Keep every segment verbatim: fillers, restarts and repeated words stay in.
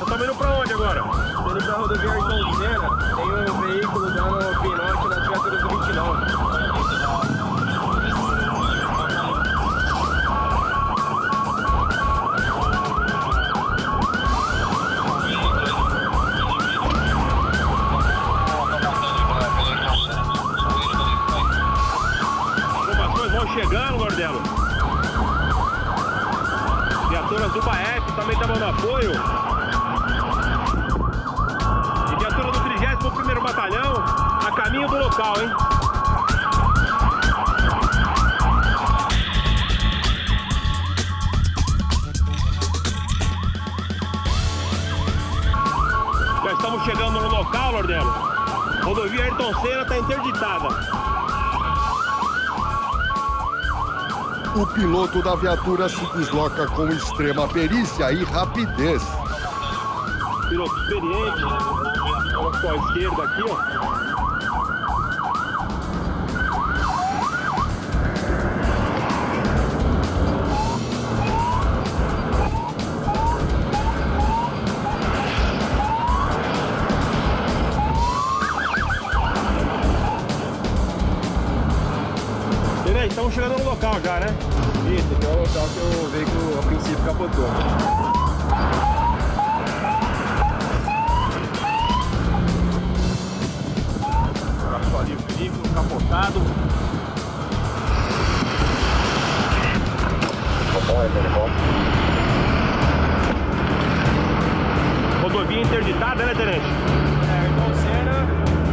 estamos indo pra onde agora? Tô indo pra rodovia Ayrton Senna, tem um veículo dando pinote nas viaturas do vinte e nove. Chegando, Gordelo. Viaturas do Baep também estavam no apoio. E viatura do trigésimo primeiro Batalhão a caminho do local, hein? Já estamos chegando no local, Gordelo. Rodovia Ayrton Senna está interditada. O piloto da viatura se desloca com extrema perícia e rapidez. Piloto experiente. Olha só a esquerda aqui, ó. Estamos chegando no local já, né? Isso, aqui é o local que o veículo, a princípio, capotou. Passou ali o veículo capotado. Rodovia interditada, né, tenente? É, Ayrton Senna.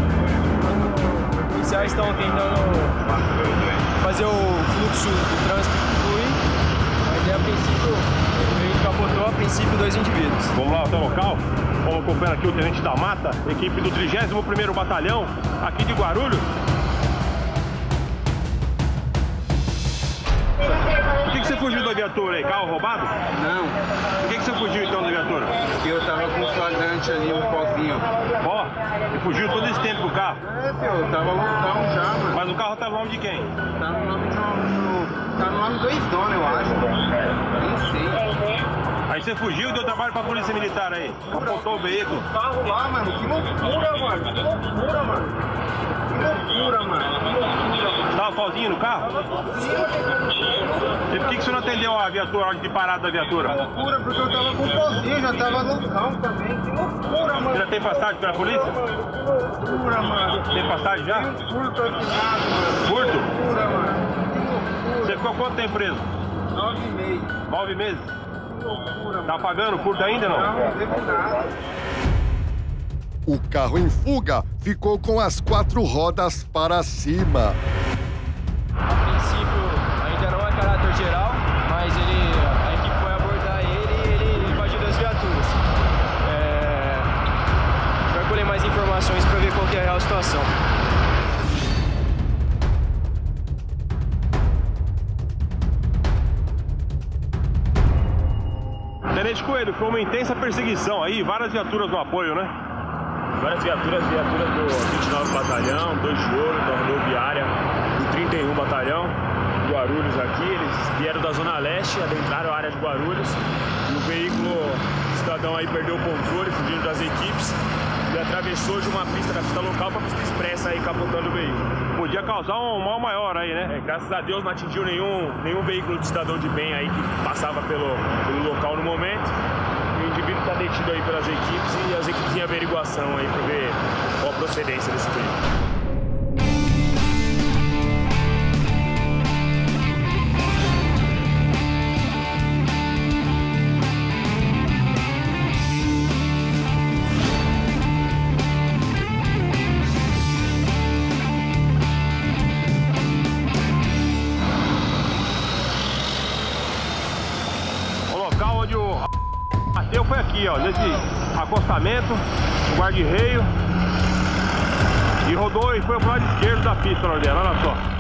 Os policiais estão tentando fazer o fluxo do trânsito fluir, mas a princípio ele capotou, a princípio dois indivíduos. Vamos lá até o local, vamos acompanhar aqui o Tenente da Mata, equipe do trigésimo primeiro Batalhão, aqui de Guarulhos. Por que, que você fugiu da viatura aí? Carro roubado? Não. Por que, que você fugiu então da viatura? Porque eu tava com um flagrante ali, um pozinho. Ó, e fugiu todo esse tempo do carro? É, filho, eu tava lutando já, mano. Mas o carro tava no nome de quem? Tá no nome de um... Tá no nome do ex-dono, eu acho. Nem sei. Aí você fugiu e deu trabalho pra polícia militar aí. Capotou o veículo. O carro lá, mano. Que loucura, mano. Que loucura, mano. Que loucura, mano. Que loucura, mano. Você tava sozinho no carro? E por que, que você não atendeu a viatura, a hora de parada da viatura? Que loucura, porque eu tava com um pozinho, já tava loucão também. Que loucura, mano. Você já tem passagem pela polícia? Que loucura, mano. Tem passagem já? Tem um furto aqui nada, mano. Furto? Que loucura, mano. Que loucura. Você ficou quanto tempo preso? Nove meses. Nove meses? Que loucura, Tá pagando furto ainda não? Não, não devo nada. O carro em fuga ficou com as quatro rodas para cima. A princípio ainda não é caráter geral, mas ele, a equipe foi abordar ele e ele invadiu das viaturas. É, a gente vai colher mais informações para ver qual que é a real situação. Tenente Coelho, foi uma intensa perseguição aí, várias viaturas no apoio, né? Várias viaturas, viaturas do vinte e nove Batalhão, dois de ouro, da rodoviária, do trinta e um Batalhão, Guarulhos aqui. Eles vieram da Zona Leste, adentraram a área de Guarulhos. E o veículo, o cidadão aí perdeu o controle, fugindo das equipes, e atravessou de uma pista da pista local para a pista expressa aí, capotando o veículo. Podia causar um mal maior aí, né? É, graças a Deus não atingiu nenhum, nenhum veículo de cidadão de bem aí que passava pelo, pelo local no momento. O indivíduo está detido aí pelas equipes e as equipes em averiguação aí para ver qual a procedência desse veículo. Onde o bateu foi aqui, ó, nesse acostamento, guarda-reio, e rodou e foi pro lado esquerdo da pista, olha só.